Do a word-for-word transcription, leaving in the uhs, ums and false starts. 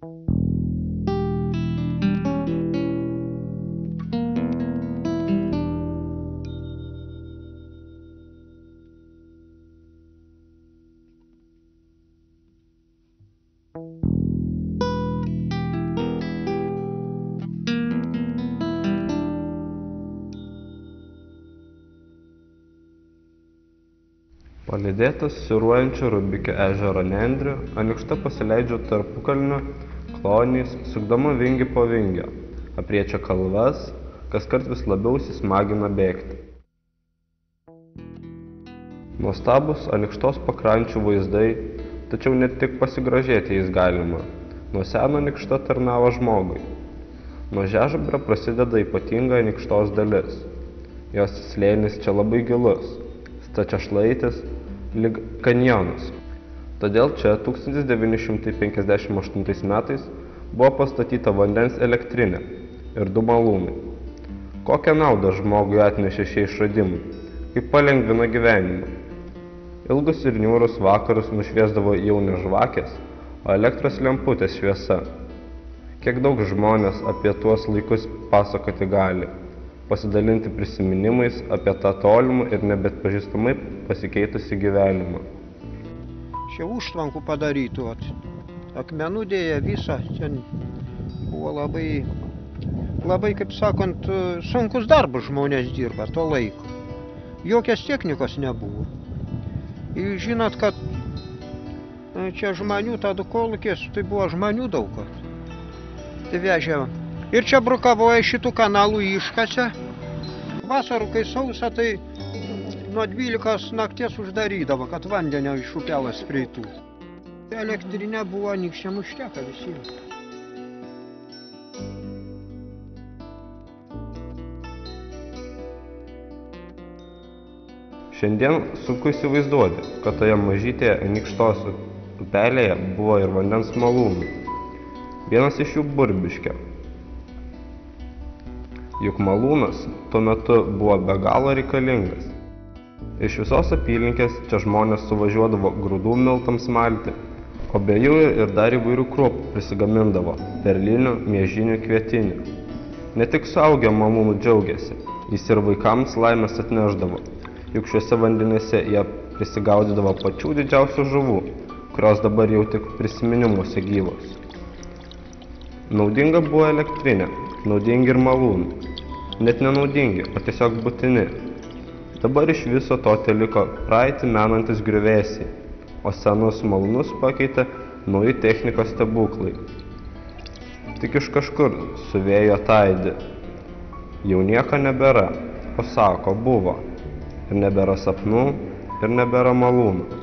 Palydėtas siūruojančio Rubikio ežero nendrių, Anikšta pasileidžia tarpukalniu kloniais, sukdama vingį po vingio, apriečia kalvas, kaskart vis labiau įsismagina bėgti. Nuostabus Anikštos pakrančių vaizdai, tačiau net tik pasigrožėti jais galima. Nuo seno Anikšta tarnavo žmogui. Nuo Žežabrio prasideda ypatinga Anikštos dalis. Jos slėnis čia labai gilus, stačiašlaitis, lyg kanjonas. Todėl čia tūkstantis devyni šimtai penkiasdešimt aštuntais metais buvo pastatyta vandens elektrinė ir du malūnai. Kokią naudą žmogui atnešė šie išradimai, kaip palengvina gyvenimą. Ilgus ir niūrus vakarus nušviesdavo jau ne žvakės, o elektros lemputės šviesa. Kiek daug žmonės apie tuos laikus pasakoti gali, pasidalinti prisiminimais apie tą tolimą ir nebetpažįstamai pasikeitusi gyvenimą. Čia užtvankų padarytų, akmenų dėja visą, ten buvo labai, labai, kaip sakant, sunkus darbas žmonės dirba to laiko. Jokios technikos nebuvo. Ir žinot, kad čia žmonių tada kolūkės, tai buvo žmonių daug. Tai vežė. Ir čia brukavoja šitų kanalų iškasę. Vasarų, kai sausa, tai nuo dvylikos nakties uždarydavo, kad vandenio iš upelas prieitų. Elektrinė buvo anykščiam užteka visiems. Šiandien sunku įsivaizduoti, kad toje mažytėje Anikštos upelėje buvo ir vandens malūnų. Vienas iš jų Burbiškė. Juk malūnas tuo metu buvo be galo reikalingas. Iš visos apylinkės čia žmonės suvažiuodavo grūdų miltams malti, o be jų ir dar įvairių kruopų prisigamindavo – perlinių, miežinių, kvietinių. Ne tik suaugę malūnų džiaugiasi, jis ir vaikams laimės atneždavo, juk šiuose vandenėse jie prisigaudydavo pačių didžiausių žuvų, kurios dabar jau tik prisiminimuose gyvos. Naudinga buvo elektrinė, naudingi ir malūnai. Net nenaudingi, o tiesiog būtini. Dabar iš viso to teliko praeitį menantis griuvėsiai, o senus malūnus pakeitė nauji technikos stebuklai. Tik iš kažkur su vėjo taidi. Jau nieko nebėra, o sako buvo. Ir nebėra sapnų, ir nebėra malūnų.